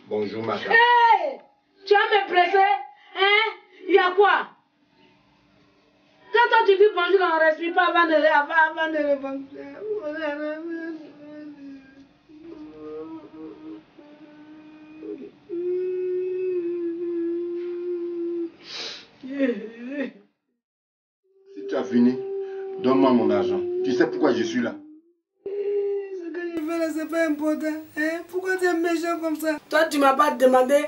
Bonjour, madame. Hey! Tu vas me presser? Hein? Il y a quoi? Quand toi tu dis bonjour, on ne respire pas avant de répondre. Si tu as fini, donne-moi mon argent. Tu sais pourquoi je suis là? Ce que je fais là, c'est pas important. Hein? Pourquoi tu es méchant comme ça? Toi, tu m'as pas demandé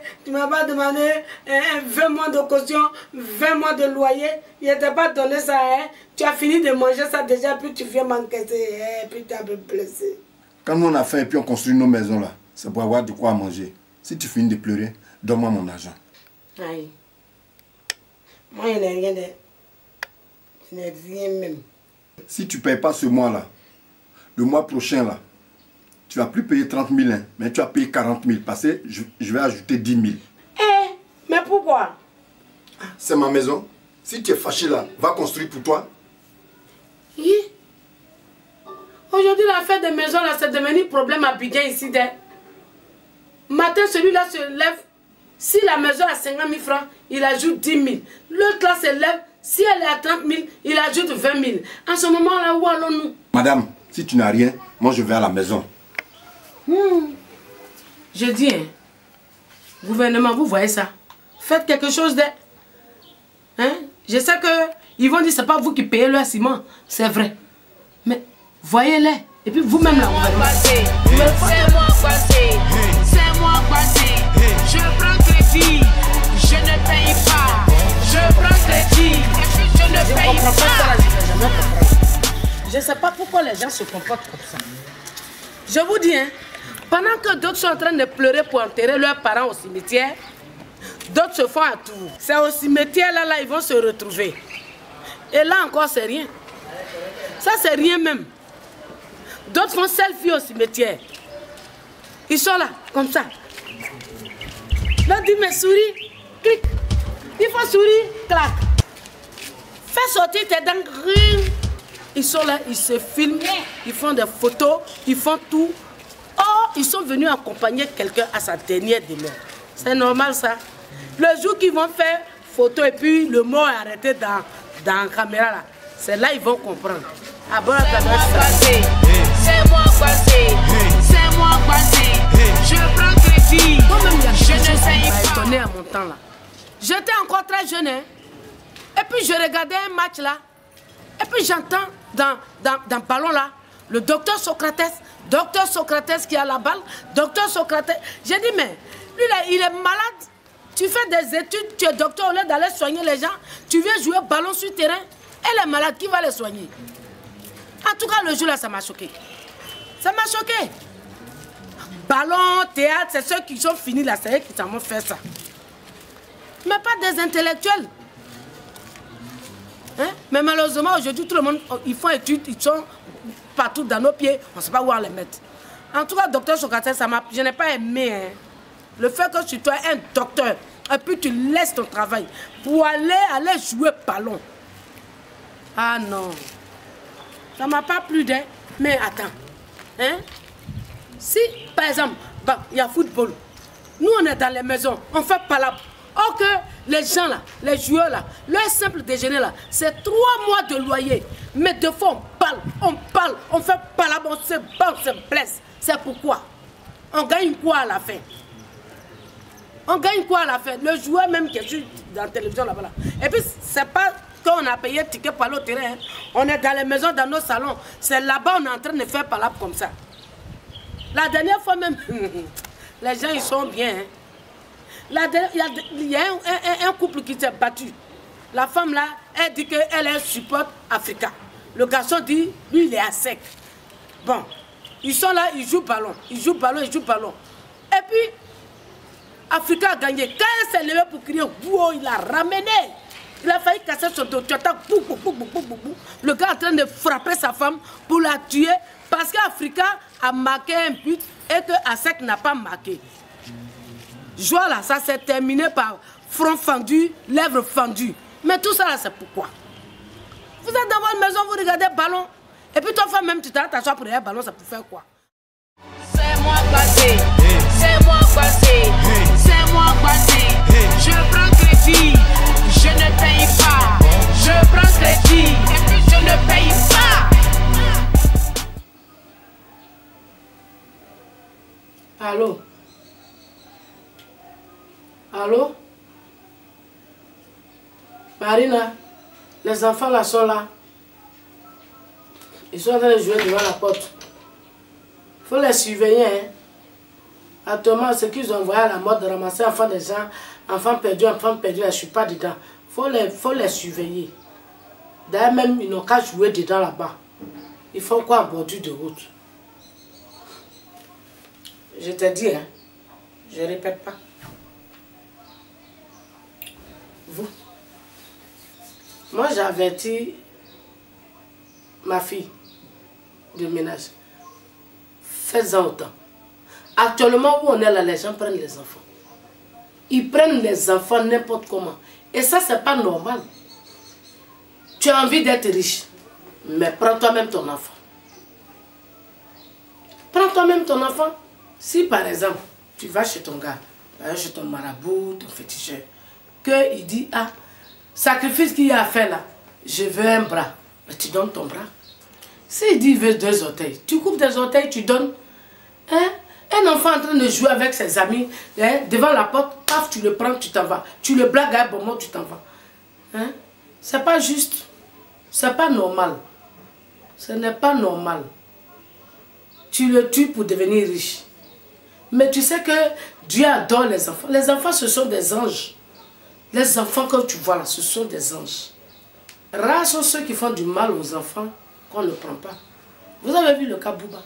20 mois de caution, 20 mois de loyer. Il ne t'a pas donné ça. Hein? Tu as fini de manger ça déjà, puis tu viens m'encaisser. Hein? Puis tu as me blessé. Quand nous on a faim et puis on construit nos maisons là, c'est pour avoir de quoi manger. Si tu finis de pleurer, donne-moi mon argent. Aïe. Moi, il n'y a rien de... Je n'ai rien même. Si tu ne payes pas ce mois-là, le mois prochain là, tu vas plus payer 30 000, hein, mais tu vas payer 40 000 parce que je vais ajouter 10 000. Eh, mais pourquoi? C'est ma maison. Si tu es fâché là, va construire pour toi. Oui. Aujourd'hui, l'affaire des maisons là, c'est devenu problème à Bidjan ici. Matin, celui-là se lève. Si la maison a 50 000 francs, il ajoute 10 000. L'autre là se lève. Si elle est à 30 000, il ajoute 20 000. En ce moment-là, où allons-nous? Madame, si tu n'as rien, moi je vais à la maison. Je dis, hein, gouvernement, vous voyez ça? Faites quelque chose de... Hein? Je sais qu'ils vont dire que ce n'est pas vous qui payez le ciment. C'est vrai. Mais voyez-les. Et puis vous-même là, C'est moi passé. C'est moi passé. Je prends crédit. Je ne paye pas. Je prends crédit. Et puis je ne paye pas. Je ne sais pas pourquoi les gens se comportent comme ça. Je vous dis, hein, pendant que d'autres sont en train de pleurer pour enterrer leurs parents au cimetière, d'autres se font à tour. C'est au cimetière là, ils vont se retrouver. Et là encore, c'est rien. Ça, c'est rien même. D'autres font selfie au cimetière. Ils sont là, comme ça. Là, dis, mais souris, clic. Il faut sourire, clac. Fais sortir tes dents grises. Ils sont là, ils se filment, ils font des photos, ils font tout. Or, ils sont venus accompagner quelqu'un à sa dernière demeure. C'est normal ça. Le jour qu'ils vont faire photo et puis le mot est arrêté dans la caméra là, c'est là qu'ils vont comprendre. Ah bon, c'est moi passé, c'est moi passé, c'est moi passé. Je prends crédit, je ne sais pas. Étonné à mon temps là. J'étais encore très jeune, hein? Et puis je regardais un match là. Et puis j'entends dans le ballon là, le docteur Socrates qui a la balle, docteur Socrates. J'ai dit, mais lui là, il est malade. Tu fais des études, tu es docteur, au lieu d'aller soigner les gens, tu viens jouer ballon sur le terrain. Elle est malade, qui va les soigner? En tout cas, le jour là, ça m'a choqué. Ça m'a choqué. Ballon, théâtre, c'est ceux qui sont finis là, c'est eux qui s'en vont faire ça. Mais pas des intellectuels. Hein? Mais malheureusement, aujourd'hui, tout le monde, ils font études, ils sont partout dans nos pieds, on ne sait pas où on les mettre. En tout cas, docteur Socrates, je n'ai pas aimé. Hein. Le fait que tu sois un docteur, et puis tu laisses ton travail pour aller jouer ballon. Ah non. Ça ne m'a pas plu d'elle. Mais attends. Hein? Si, par exemple, il y a football, nous on est dans les maisons, on fait palabre. Or que les gens là, les joueurs là, leur simple déjeuner là, c'est 3 mois de loyer. Mais de fois on fait palabre, on se bat, on se blesse. C'est pourquoi? On gagne quoi à la fin? On gagne quoi à la fin? Le joueur même qui est sur dans la télévision là-bas. Là. Et puis c'est pas qu'on a payé ticket pour aller au terrain. Hein. On est dans les maisons, dans nos salons. C'est là-bas on est en train de faire palabre comme ça. La dernière fois même, les gens ils sont bien. Hein. Il y a un couple qui s'est battu. La femme là, elle dit qu'elle est un support africain. Le garçon dit, lui il est à sec. Bon, ils sont là, ils jouent ballon. Ils jouent ballon. Et puis, Africa a gagné. Quand elle s'est levée pour crier, wow, il a ramené. Il a failli casser son dos. Le gars est en train de frapper sa femme pour la tuer parce qu'Africa a marqué un but et que Asek n'a pas marqué. Joie là, ça s'est terminé par front fendu, lèvres fendues. Mais tout ça là, c'est pourquoi? Vous êtes dans votre maison, vous regardez le ballon. Et puis toi, femme, même tu t'arrêtes à toi pour regarder le ballon, ça peut faire quoi? C'est moi passé, c'est moi passé. coincé. C'est moi coincé. Je prends crédit, je ne paye pas. Je prends crédit et puis je ne paye pas. Allô? Allô? Marina, les enfants là sont là. Ils sont en train de jouer devant la porte. Il faut les surveiller. Hein? Actuellement, ce qu'ils ont envoyé à la mode de ramasser enfants des gens, enfants perdus, je ne suis pas dedans. Il faut les surveiller. D'ailleurs, même, ils n'ont qu'à jouer dedans là-bas. Ils font quoi en bordure de route? Je te dis, hein, je ne répète pas. Vous. Moi, j'ai averti ma fille de ménage. Faites-en autant. Actuellement, où on est là, les gens prennent les enfants. Ils prennent les enfants n'importe comment. Et ça, c'est pas normal. Tu as envie d'être riche, mais prends toi-même ton enfant. Prends toi-même ton enfant. Si par exemple, tu vas chez ton gars, chez ton marabout, ton féticheur, qu'il dit, ah, sacrifice qu'il y a à faire là, je veux un bras, mais tu donnes ton bras. S'il dit, il veut 2 orteils, tu coupes des orteils, tu donnes. Hein? Un enfant en train de jouer avec ses amis, hein, devant la porte, paf, tu le prends, tu t'en vas. Tu le blagues à un bon mot, tu t'en vas. Hein? C'est pas juste. C'est pas normal. Ce n'est pas normal. Tu le tues pour devenir riche. Mais tu sais que Dieu adore les enfants. Les enfants, ce sont des anges. Les enfants que tu vois là, ce sont des anges. Rares sont ceux qui font du mal aux enfants qu'on ne prend pas. Vous avez vu le cas Bouba?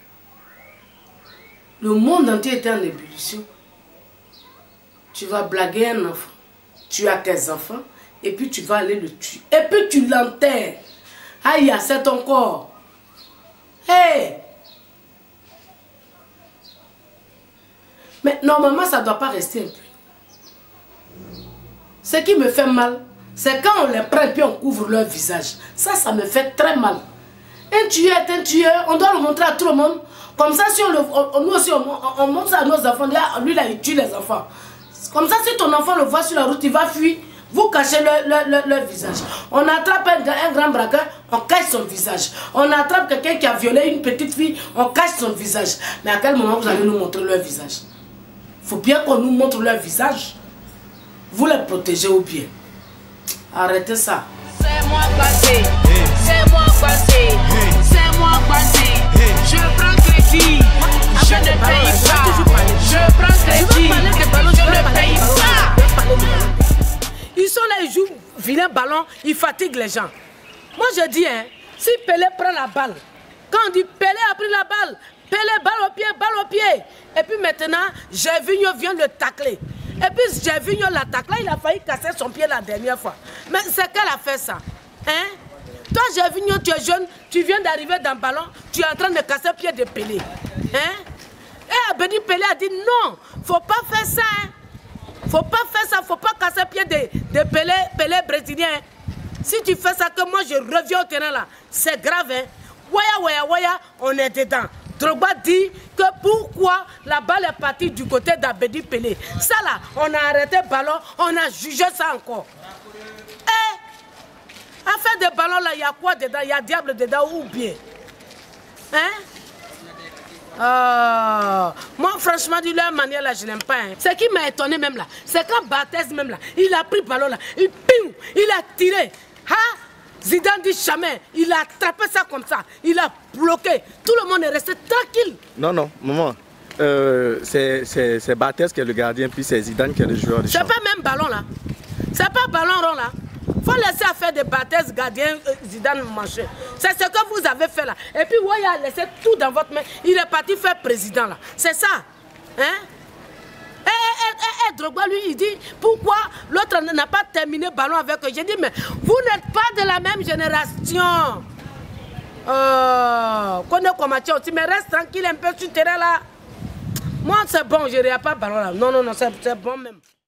Le monde entier était en ébullition. Tu vas blaguer un enfant. Tu as tes enfants. Et puis tu vas aller le tuer. Et puis tu l'enterres. Aïe, c'est ton corps. Hey! Mais normalement, ça ne doit pas rester impuni. Ce qui me fait mal, c'est quand on les prend et puis on couvre leur visage. Ça me fait très mal. Un tueur est un tueur, on doit le montrer à tout le monde. Comme ça, si nous aussi, on montre ça à nos enfants, lui là, il tue les enfants. Comme ça, si ton enfant le voit sur la route, il va fuir. Vous cachez leur visage. On attrape un grand braqueur, on cache son visage. On attrape quelqu'un qui a violé une petite fille, on cache son visage. Mais à quel moment vous allez nous montrer leur visage? Il faut bien qu'on nous montre leur visage. Vous les protégez ou bien. Arrêtez ça. C'est moi passé, c'est moi passé, c'est moi passé. Je prends crédit, je ne paye pas. Je prends crédit, je ne paye pas. Ils sont là, ils jouent vilain ballon, ils fatiguent les gens. Moi je dis, hein, si Pelé prend la balle, quand on dit Pelé a pris la balle, Pelé balle au pied. Et puis maintenant, Gervinho vient le tacler. Et puis Gervinho l'attaque. Là, il a failli casser son pied la dernière fois. Mais c'est qu'elle a fait ça. Hein? Toi, Gervinho, tu es jeune, tu viens d'arriver dans le ballon, tu es en train de casser le pied de Pelé. Hein? Et Abedi Pelé a dit non, faut pas faire ça. Hein? Faut pas faire ça, faut pas casser le pied de Pelé brésilien. Si tu fais ça, que moi je reviens au terrain là, c'est grave. Hein? Waya, on est dedans. Drogba dit que pourquoi la balle est partie du côté d'Abedi Pelé. Ça là, on a arrêté le ballon, on a jugé ça encore. Eh, à faire des ballons là, il y a quoi dedans? Il y a diable dedans ou bien? Hein? Moi franchement, de leur manière là, je n'aime pas. Hein. Ce qui m'a étonné même là, c'est quand Barthez même là, il a pris le ballon là, il a tiré. Hein? Zidane dit jamais, il a attrapé ça comme ça, il a bloqué. Tout le monde est resté tranquille. Non, maman, c'est Barthez qui est le gardien, puis c'est Zidane qui est le joueur de champ. C'est pas même ballon là, c'est pas ballon rond là. Faut laisser faire des Barthez, gardien, Zidane manger. C'est ce que vous avez fait là. Et puis, ouais, il a laissé tout dans votre main. Il est parti faire président là. C'est ça. Hein? Drogba, lui, il dit, pourquoi l'autre n'a pas terminé le ballon avec eux? J'ai dit, mais vous n'êtes pas de la même génération. Connais comme aussi, mais reste tranquille un peu sur le terrain là. Moi, c'est bon, je n'irai pas le ballon là. Non, c'est bon même.